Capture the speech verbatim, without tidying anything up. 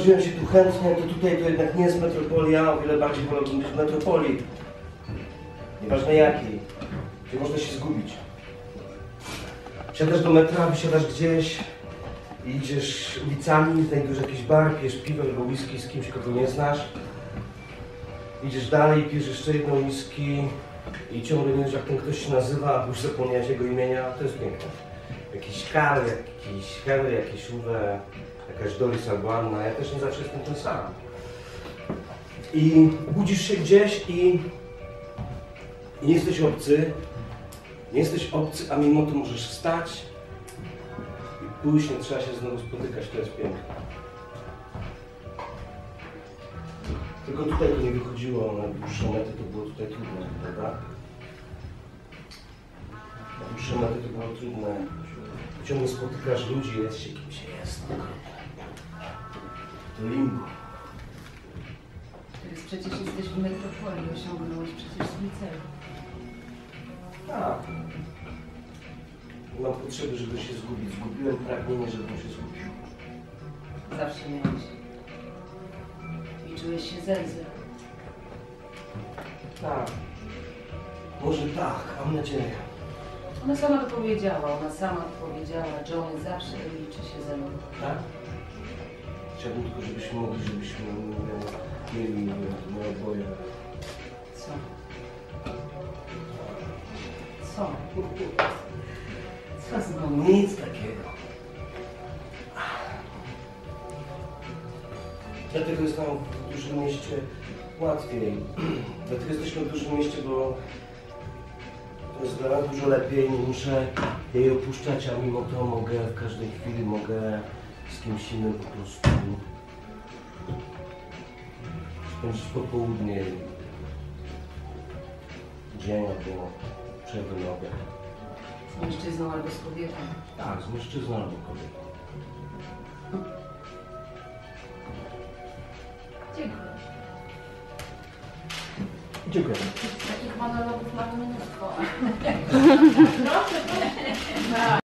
przeprowadziłem się tu chętnie, to tutaj to jednak nie jest metropolia, o wiele bardziej wolałbym być w metropolii. Nieważne jakiej, gdzie można się zgubić. Wsiadasz do metra, wysiadasz gdzieś i idziesz ulicami, znajdujesz jakiś bar, pijesz piwo albo whisky z kimś, kogo nie znasz. Idziesz dalej, pijesz jeszcze jedną whisky i ciągle nie wiesz, jak ten ktoś się nazywa, a już zapomniałeś jego imienia. To jest piękne. Jakiś Karl, jakiś Henry, jakiś Uwe, jakaś Doris albo Anna. Ja też nie zawsze jestem ten sam. I budzisz się gdzieś i, i nie jesteś obcy. Nie jesteś obcy, a mimo to możesz wstać i pójść, nie trzeba się znowu spotykać, to jest piękne. Tylko tutaj to nie wychodziło, na dłuższe mety to było tutaj trudne, prawda? Na dłuższe mety to było trudne. Ciągle spotykasz ludzi, jest się kim się jest. To limbo. Teraz przecież jesteś w metropolii, osiągnąłeś przecież swój cel. Tak. Mam potrzeby, żeby się zgubić. Zgubiłem pragnienie, żebym się zgubił. Zawsze miałeś. Liczyłeś się z Elzą. Tak. Może tak, mam nadzieję. Ona sama to powiedziała, ona sama to powiedziała. Johnny zawsze liczy się ze mną. Tak? Chciałbym tylko, żebyśmy mogli, żebyśmy mieli moje oboje. Co? Co? Co znowu? Nic takiego. Dlatego jest nam w dużym mieście łatwiej. Dlatego jesteśmy w dużym mieście, bo to jest dla nas dużo lepiej. Nie muszę jej opuszczać, a mimo to mogę w każdej chwili, mogę z kimś innym po prostu spędzić popołudnie, dzień albo przerwę na obiad. Z mężczyzną albo z kobietą. Tak, z mężczyzną albo kobietą. Dziękuję. Dziękuję. Takich monologów mamy mnóstwo.